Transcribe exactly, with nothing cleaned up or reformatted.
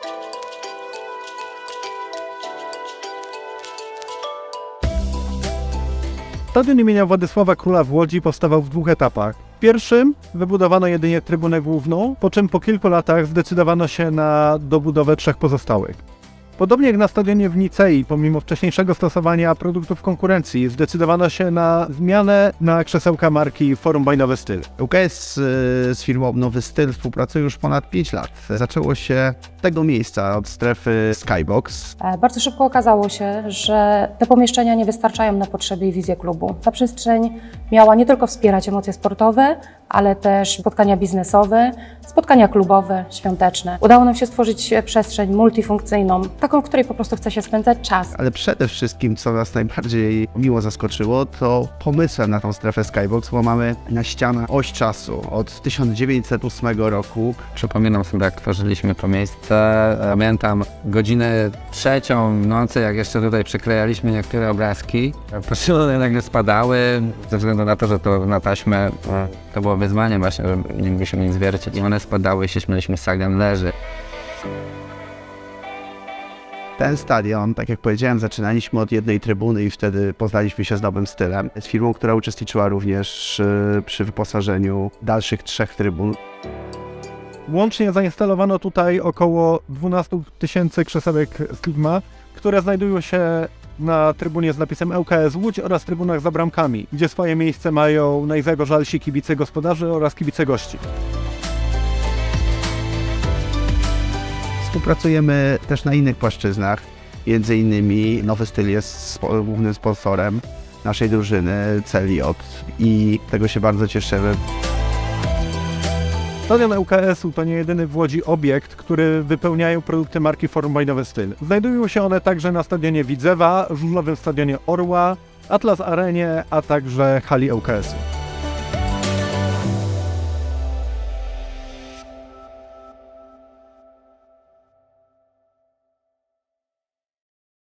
Stadion imienia Władysława Króla w Łodzi powstawał w dwóch etapach. W pierwszym wybudowano jedynie trybunę główną, po czym po kilku latach zdecydowano się na dobudowę trzech pozostałych. Podobnie jak na stadionie w Nicei, pomimo wcześniejszego stosowania produktów konkurencji, zdecydowano się na zmianę na krzesełka marki Forum by Nowy Styl. U K S z firmą Nowy Styl współpracuje już ponad pięć lat. Zaczęło się z tego miejsca, od strefy Skybox. Bardzo szybko okazało się, że te pomieszczenia nie wystarczają na potrzeby i wizję klubu. Ta przestrzeń miała nie tylko wspierać emocje sportowe, ale też spotkania biznesowe, spotkania klubowe, świąteczne. Udało nam się stworzyć przestrzeń multifunkcyjną, taką, w której po prostu chce się spędzać czas. Ale przede wszystkim, co nas najbardziej miło zaskoczyło, to pomysłem na tą strefę Skybox, bo mamy na ścianach oś czasu od tysiąc dziewięćset ósmego roku. Przypominam sobie, jak tworzyliśmy to miejsce. Pamiętam godzinę trzecią w nocy, jak jeszcze tutaj przyklejaliśmy niektóre obrazki. One nagle spadały, ze względu na to, że to na taśmę to było wyzwanie właśnie, że nie mogliśmy nic wiercić. I one spadały i się śmieliśmy, Sagan leży. Ten stadion, tak jak powiedziałem, zaczynaliśmy od jednej trybuny i wtedy poznaliśmy się z Nowym Stylem. Z firmą, która uczestniczyła również przy wyposażeniu dalszych trzech trybun. Łącznie zainstalowano tutaj około dwanaście tysięcy krzesełek Sigma, które znajdują się na trybunie z napisem L K S Łódź oraz trybunach za bramkami, gdzie swoje miejsce mają najzagorzalsi kibice gospodarzy oraz kibice gości. Współpracujemy też na innych płaszczyznach, między innymi Nowy Styl jest głównym sponsorem naszej drużyny C L J i tego się bardzo cieszymy. Stadion L K S-u to nie jedyny w Łodzi obiekt, który wypełniają produkty marki Forum by Nowy Styl. Znajdują się one także na stadionie Widzewa, żużlowym stadionie Orła, Atlas Arenie, a także hali L K S-u.